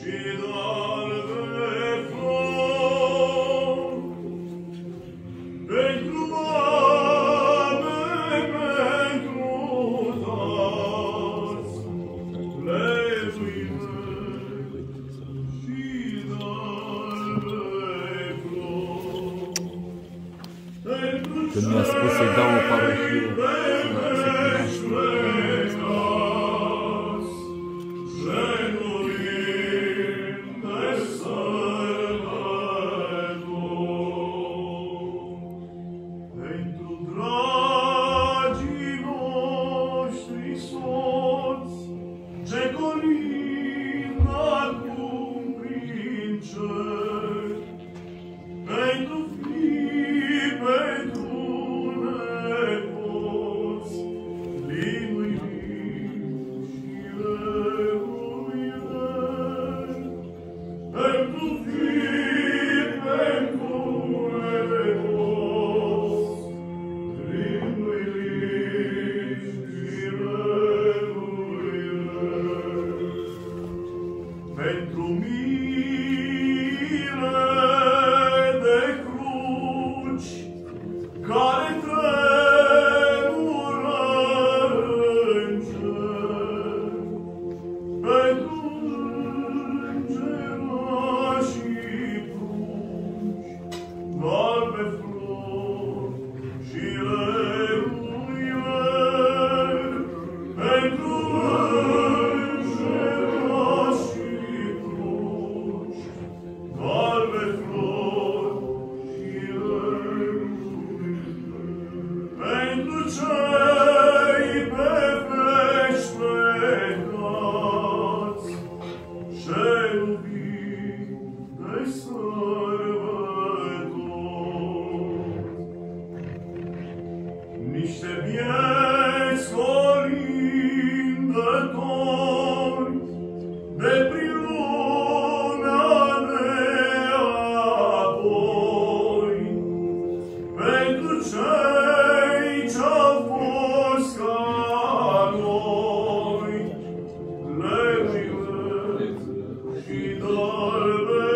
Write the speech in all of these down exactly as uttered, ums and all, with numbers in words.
Când mi-a spus să-i dau o parohie, să pentru mire de cruci care tremură în cer, pentru îngerașii prunci, albe flori și leruile, pentru niște vieți colindători de prin lumea de apoi, pentru cei ce-au fost ca noi, leguile și d'albe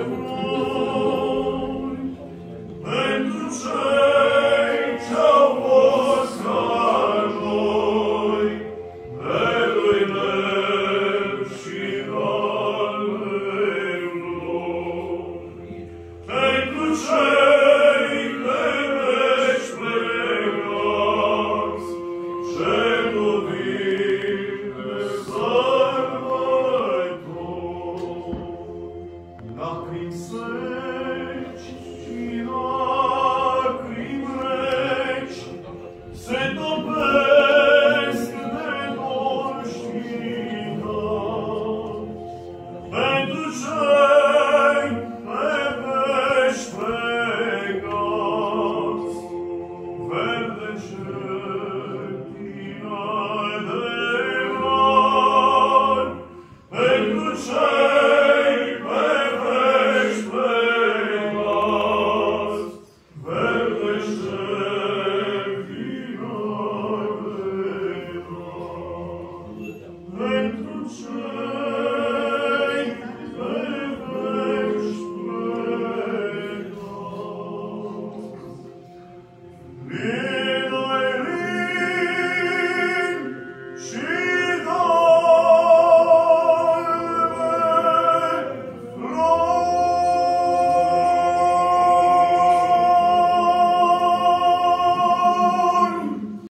flori, pentru cei ce-au fost ca noi, leguile și d'albe flori, pentru cei de veci plecați, ce nu vin de sărbători. Lacrimi seci și lacrimi reci se topesc de dor și cal, pentru cei pe veci plecați, verde cetina de mari, pentru cei